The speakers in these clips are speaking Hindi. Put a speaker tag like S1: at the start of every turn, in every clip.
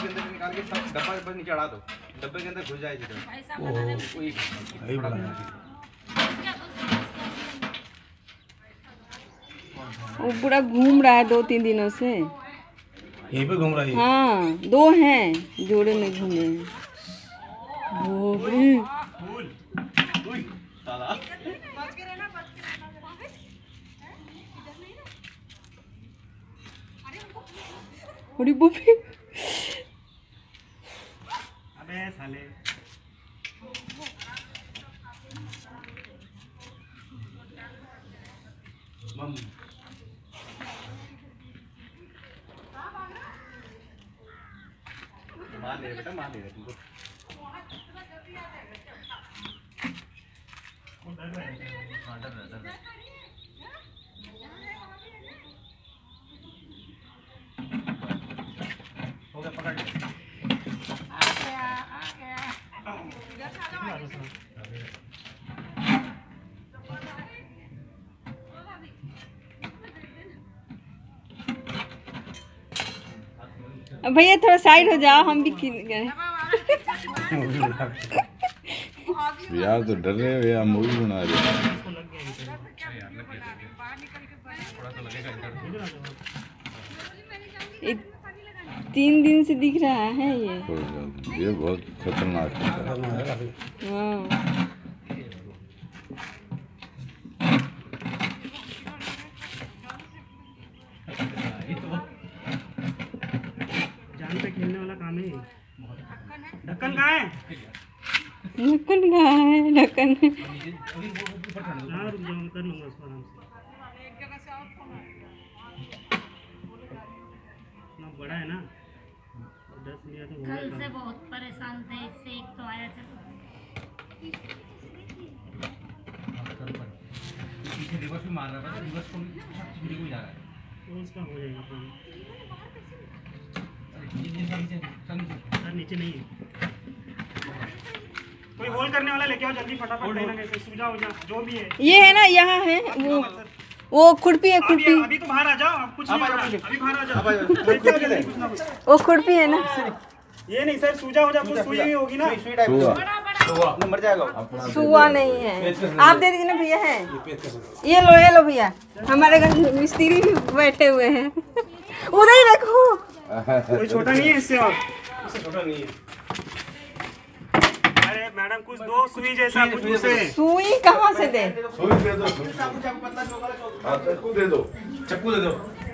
S1: के अंदर निकाल के सब डब्बा पर नीचे चढ़ा दो, डब्बे के अंदर घुस जाए जिधर।
S2: वो पूरा घूम रहा है 2-3 दिनों से।
S3: यहीं पे घूम रहा है?
S2: हाँ 2 हैं, जोड़े में घूम रहे हैं। अरे बुफे
S3: अबे साले
S1: मार ले बेटा, मार ले तुमको। हो गया, पकड़ ले। आ गया।
S2: भैया थोड़ा साइड हो जाओ, हम भी गए।
S4: यार तो डर रहे हो या मूवी बना रहे हो?
S2: 3 दिन से दिख रहा है
S4: ये बहुत खतरनाक है।
S2: हाँ
S3: जान पे खेलने वाला काम है। ढक्कन कहाँ है?
S2: ढक्कन कहाँ है? ढक्कन
S3: हाँ रुक जाओ, मैं कर लूँगा उसको आराम से। इतना बड़ा है ना, 10 लिया तो
S5: कल से बहुत परेशान थे इससे, एक तो आया चलो
S1: पीछे रिवर्स भी मार रहा था, रिवर्स को भी जा रहा है
S3: तो उसका हो जाएगा काम। सर नीचे नहीं है, कोई होल करने वाला लेके आओ जल्दी फटाफट, कहीं ना कहीं सूझा हो जा जो भी है।
S2: ये है ना, यहाँ है वो खुरपी है, खुरपी।
S3: अभी तो बाहर आ जाओ, अब कुछ नहीं हो रहा, अभी बाहर आ जाओ।
S2: वो खुरपी है ना,
S3: ये नहीं सर, सूजा हो जा, कुछ सुई हुई होगी ना।
S1: मर जाएगा।
S2: सुआ नहीं है, आप दे दीजिए ना भैया। है ये लो भैया, हमारे घर मिस्त्री भी बैठे हुए हैं। उधर ही रखो,
S3: कोई छोटा नहीं है इससे, और इससे छोटा नहीं है। अरे मैडम कुछ दो सुई जैसा कुछ उसे।
S2: सुई कहाँ से दे?
S4: सुई दे दो, चाकू दे दो,
S1: चक्कू दे दो।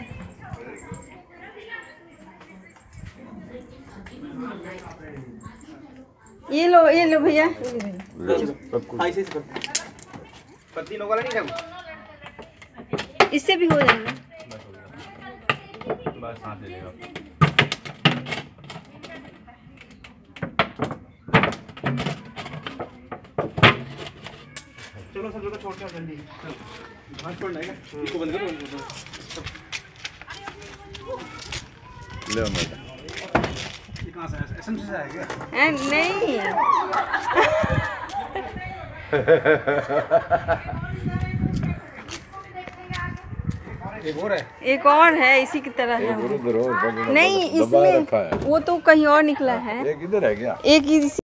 S2: ये लो भैया।
S1: ऐसे पत्ती लोग वाला नहीं था,
S2: इससे भी हो जाएगा।
S1: बस हाथ दे देगा।
S3: चलो सब लोग छोड़ के जल्दी,
S1: हाथ छोड़ना है क्या? इसको बंद करो।
S4: ले मैडम।
S1: कहाँ से एसएम से आया क्या?
S2: नहीं एक और है इसी की तरह है। नहीं इसमें वो तो कहीं और निकला है।
S4: एक इधर है क्या?
S2: एक